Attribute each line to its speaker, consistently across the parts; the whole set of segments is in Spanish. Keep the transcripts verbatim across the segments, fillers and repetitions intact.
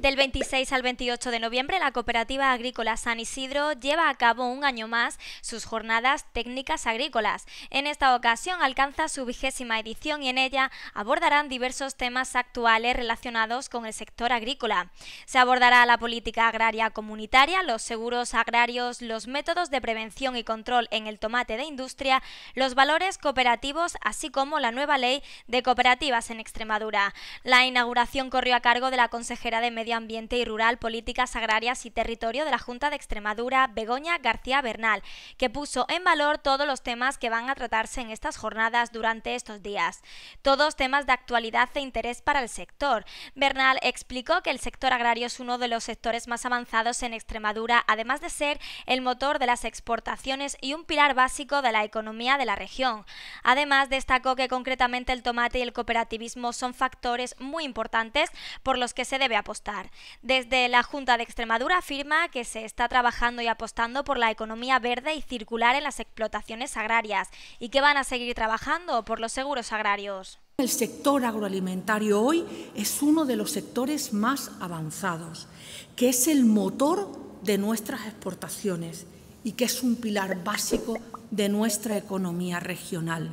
Speaker 1: Del veintiséis al veintiocho de noviembre, la Cooperativa Agrícola San Isidro lleva a cabo un año más sus jornadas técnicas agrícolas. En esta ocasión alcanza su vigésima edición y en ella abordarán diversos temas actuales relacionados con el sector agrícola. Se abordará la política agraria comunitaria, los seguros agrarios, los métodos de prevención y control en el tomate de industria, los valores cooperativos, así como la nueva ley de cooperativas en Extremadura. La inauguración corrió a cargo de la consejera de Medio Ambiente y Rural, Políticas Agrarias y Territorio de la Junta de Extremadura, Begoña García Bernal, que puso en valor todos los temas que van a tratarse en estas jornadas durante estos días. Todos temas de actualidad e interés para el sector. Bernal explicó que el sector agrario es uno de los sectores más avanzados en Extremadura, además de ser el motor de las exportaciones y un pilar básico de la economía de la región. Además, destacó que concretamente el tomate y el cooperativismo son factores muy importantes por los que se debe apostar. Desde la Junta de Extremadura afirma que se está trabajando y apostando por la economía verde y circular en las explotaciones agrarias y que van a seguir trabajando por los seguros agrarios.
Speaker 2: El sector agroalimentario hoy es uno de los sectores más avanzados, que es el motor de nuestras exportaciones y que es un pilar básico de nuestra economía regional.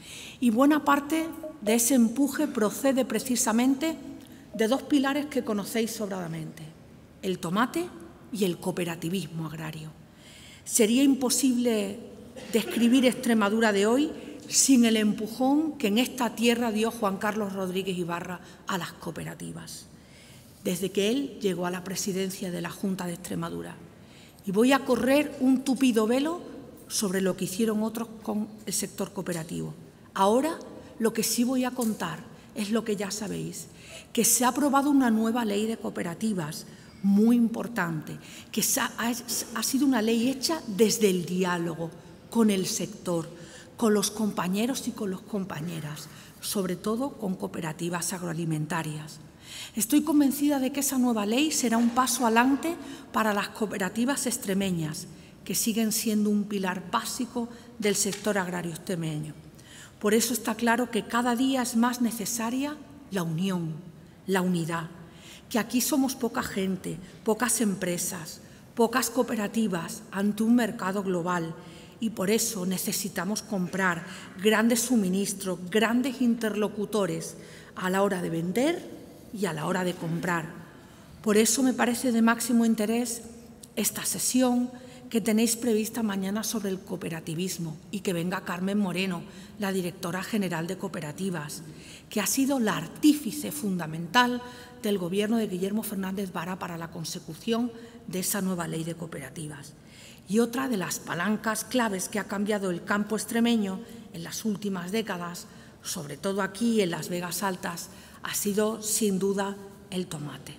Speaker 2: Y buena parte de ese empuje procede precisamente de dos pilares que conocéis sobradamente, el tomate y el cooperativismo agrario. Sería imposible describir Extremadura de hoy sin el empujón que en esta tierra dio Juan Carlos Rodríguez Ibarra a las cooperativas, desde que él llegó a la presidencia de la Junta de Extremadura. Y voy a correr un tupido velo sobre lo que hicieron otros con el sector cooperativo. Ahora lo que sí voy a contar es lo que ya sabéis, que se ha aprobado una nueva ley de cooperativas muy importante, que ha, ha sido una ley hecha desde el diálogo con el sector, con los compañeros y con las compañeras, sobre todo con cooperativas agroalimentarias. Estoy convencida de que esa nueva ley será un paso adelante para las cooperativas extremeñas, que siguen siendo un pilar básico del sector agrario extremeño. Por eso está claro que cada día es más necesaria la unión, la unidad, que aquí somos poca gente, pocas empresas, pocas cooperativas ante un mercado global y por eso necesitamos comprar grandes suministros, grandes interlocutores a la hora de vender y a la hora de comprar. Por eso me parece de máximo interés esta sesión que tenéis prevista mañana sobre el cooperativismo y que venga Carmen Moreno, la directora general de Cooperativas, que ha sido la artífice fundamental del Gobierno de Guillermo Fernández Vara para la consecución de esa nueva ley de cooperativas. Y otra de las palancas claves que ha cambiado el campo extremeño en las últimas décadas, sobre todo aquí en las Vegas Altas, ha sido sin duda el tomate.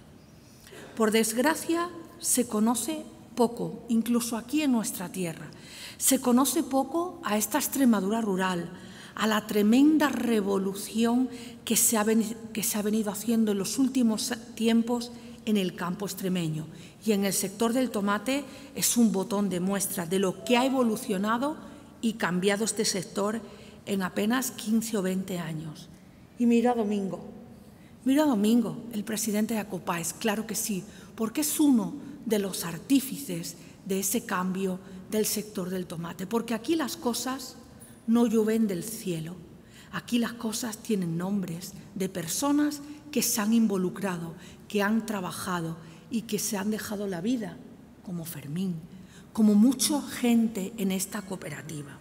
Speaker 2: Por desgracia, se conoce poco, incluso aquí en nuestra tierra. Se conoce poco a esta Extremadura rural, a la tremenda revolución que se ha venido, que se ha venido haciendo en los últimos tiempos en el campo extremeño. Y en el sector del tomate es un botón de muestra de lo que ha evolucionado y cambiado este sector en apenas quince o veinte años. Y mira a Domingo, mira a Domingo, el presidente de Acopaes, claro que sí, porque es uno de los artífices de ese cambio del sector del tomate, porque aquí las cosas no llueven del cielo, aquí las cosas tienen nombres de personas que se han involucrado, que han trabajado y que se han dejado la vida, como Fermín, como mucha gente en esta cooperativa.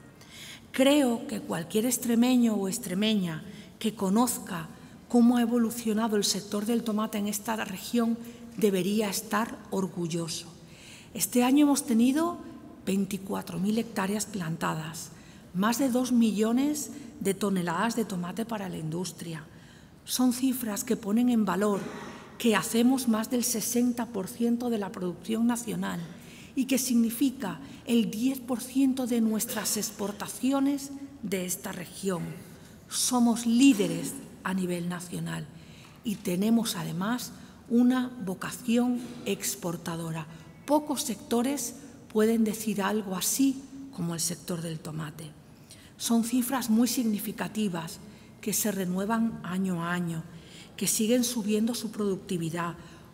Speaker 2: Creo que cualquier extremeño o extremeña que conozca cómo ha evolucionado el sector del tomate en esta región debería estar orgulloso. Este año hemos tenido veinticuatro mil hectáreas plantadas, más de dos millones de toneladas de tomate para la industria. Son cifras que ponen en valor que hacemos más del sesenta por ciento de la producción nacional y que significa el diez por ciento de nuestras exportaciones de esta región. Somos líderes a nivel nacional y tenemos además una vocación exportadora. Pocos sectores pueden decir algo así como el sector del tomate. Son cifras muy significativas que se renuevan año a año, que siguen subiendo su productividad,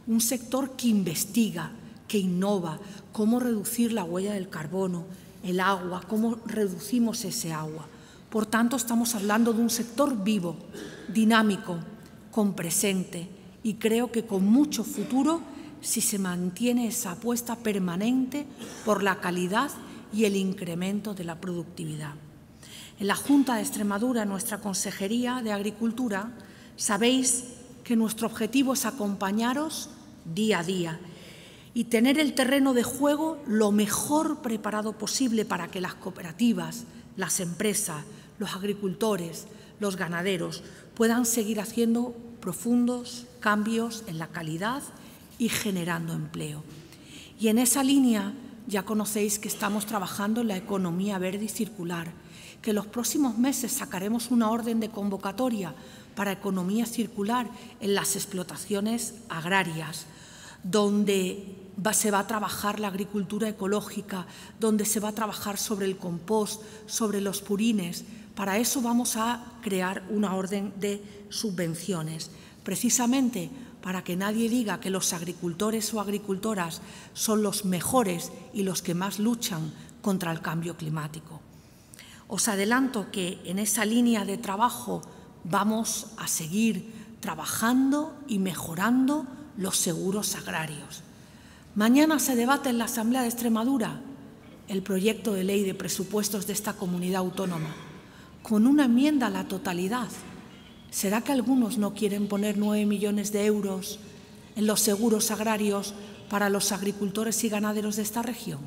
Speaker 2: un sector que investiga, que innova, cómo reducir la huella del carbono, el agua, cómo reducimos ese agua. Por tanto, estamos hablando de un sector vivo, dinámico, con presente y creo que con mucho futuro si se mantiene esa apuesta permanente por la calidad y el incremento de la productividad. En la Junta de Extremadura, en nuestra Consejería de Agricultura, sabéis que nuestro objetivo es acompañaros día a día y tener el terreno de juego lo mejor preparado posible para que las cooperativas, las empresas, los agricultores, los ganaderos puedan seguir haciendo profundos cambios en la calidad y generando empleo. Y en esa línea ya conocéis que estamos trabajando en la economía verde y circular, que en los próximos meses sacaremos una orden de convocatoria para economía circular en las explotaciones agrarias, donde va, se va a trabajar la agricultura ecológica, donde se va a trabajar sobre el compost, sobre los purines. Para eso vamos a crear una orden de subvenciones, precisamente para que nadie diga que los agricultores o agricultoras son los mejores y los que más luchan contra el cambio climático. Os adelanto que en esa línea de trabajo vamos a seguir trabajando y mejorando los seguros agrarios. Mañana se debate en la Asamblea de Extremadura el proyecto de ley de presupuestos de esta comunidad autónoma, con una enmienda a la totalidad. ¿Será que algunos no quieren poner nueve millones de euros en los seguros agrarios para los agricultores y ganaderos de esta región?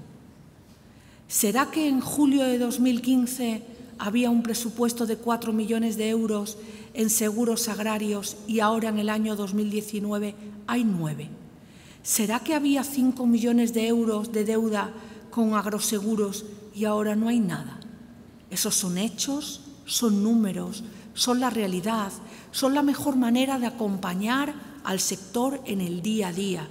Speaker 2: ¿Será que en julio de dos mil quince había un presupuesto de cuatro millones de euros en seguros agrarios y ahora en el año dos mil diecinueve hay nueve? ¿Será que había cinco millones de euros de deuda con agroseguros y ahora no hay nada? Esos son hechos, son números, son la realidad, son la mejor manera de acompañar al sector en el día a día,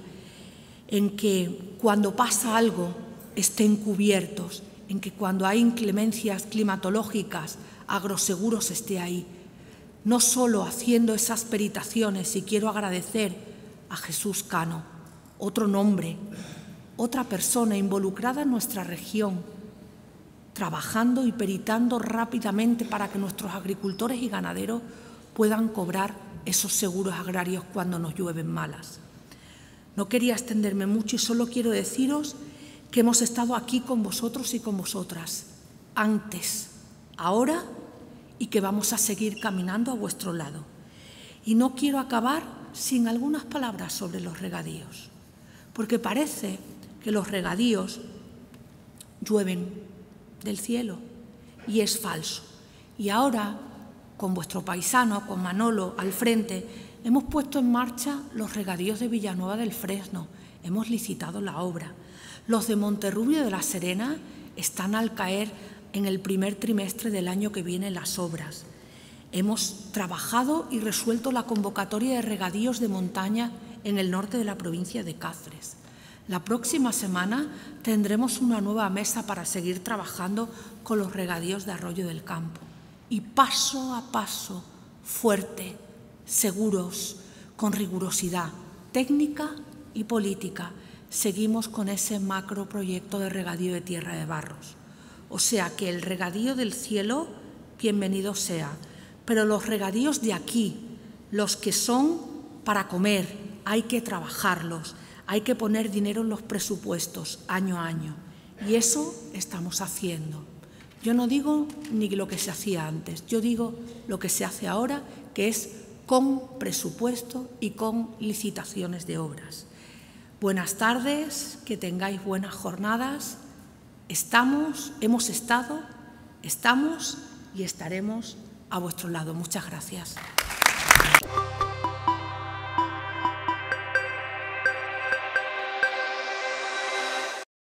Speaker 2: en que cuando pasa algo estén cubiertos, en que cuando hay inclemencias climatológicas, Agroseguros esté ahí. No solo haciendo esas peritaciones, y quiero agradecer a Jesús Cano, otro nombre, otra persona involucrada en nuestra región, trabajando y peritando rápidamente para que nuestros agricultores y ganaderos puedan cobrar esos seguros agrarios cuando nos llueven malas. No quería extenderme mucho y solo quiero deciros que hemos estado aquí con vosotros y con vosotras, antes, ahora y que vamos a seguir caminando a vuestro lado. Y no quiero acabar sin algunas palabras sobre los regadíos, porque parece que los regadíos llueven del cielo y es falso. Y ahora, con vuestro paisano, con Manolo al frente, hemos puesto en marcha los regadíos de Villanueva del Fresno, hemos licitado la obra. Los de Monterrubio de la Serena están al caer en el primer trimestre del año que viene las obras. Hemos trabajado y resuelto la convocatoria de regadíos de montaña en el norte de la provincia de Cáceres. La próxima semana tendremos una nueva mesa para seguir trabajando con los regadíos de Arroyo del Campo. Y paso a paso, fuerte, seguros, con rigurosidad técnica y política, seguimos con ese macroproyecto de regadío de Tierra de Barros. O sea que el regadío del cielo, bienvenido sea, pero los regadíos de aquí, los que son para comer, hay que trabajarlos, hay que poner dinero en los presupuestos año a año. Y eso estamos haciendo. Yo no digo ni lo que se hacía antes, yo digo lo que se hace ahora, que es con presupuesto y con licitaciones de obras. Buenas tardes, que tengáis buenas jornadas. Estamos, hemos estado, estamos y estaremos a vuestro lado. Muchas gracias.